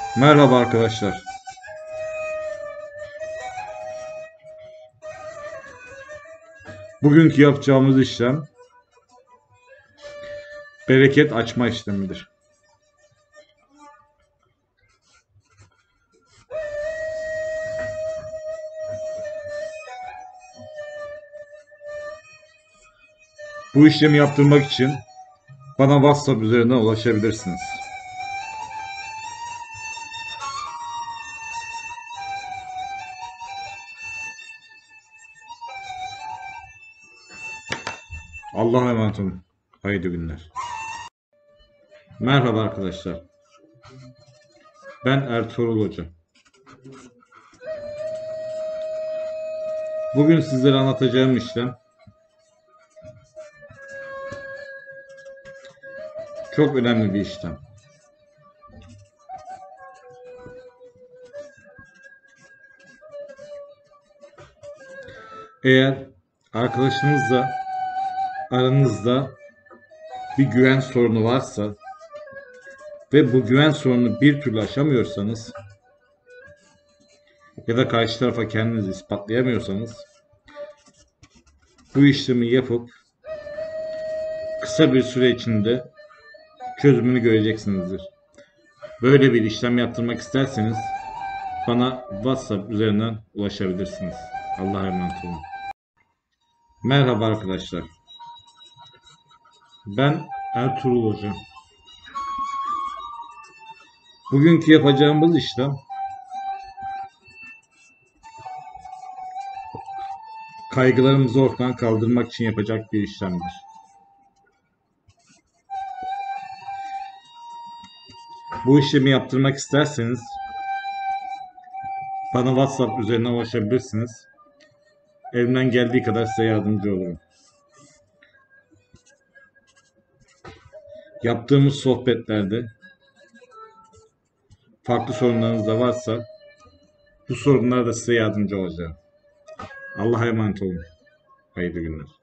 Merhaba arkadaşlar. Bugünkü yapacağımız işlem bereket açma işlemidir. Bu işlemi yaptırmak için bana WhatsApp üzerinden ulaşabilirsiniz. Allah'a emanet olun. Hayırlı günler. Merhaba arkadaşlar. Ben Ertuğrul Hoca. Bugün sizlere anlatacağım işlem çok önemli bir işlem. Eğer arkadaşınızla aranızda bir güven sorunu varsa ve bu güven sorununu bir türlü aşamıyorsanız ya da karşı tarafa kendinizi ispatlayamıyorsanız bu işlemi yapıp kısa bir süre içinde çözümünü göreceksinizdir. Böyle bir işlem yaptırmak isterseniz bana WhatsApp üzerinden ulaşabilirsiniz. Allah'a emanet olun. Merhaba arkadaşlar. Ben Ertuğrul Hoca. Bugünkü yapacağımız işlem kaygılarımızı ortadan kaldırmak için yapacak bir işlemdir. Bu işlemi yaptırmak isterseniz bana WhatsApp üzerinden ulaşabilirsiniz. Elimden geldiği kadar size yardımcı olurum. Yaptığımız sohbetlerde farklı sorunlarınız da varsa bu sorunlara da size yardımcı olacağım. Allah'a emanet olun. Hayırlı günler.